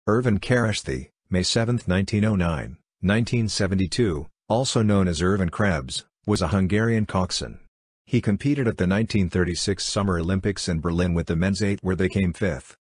Ervin Kereszthy, May 7, 1909, 1972, also known as Ervin Krebs, was a Hungarian coxswain. He competed at the 1936 Summer Olympics in Berlin with the men's 8 where they came fifth.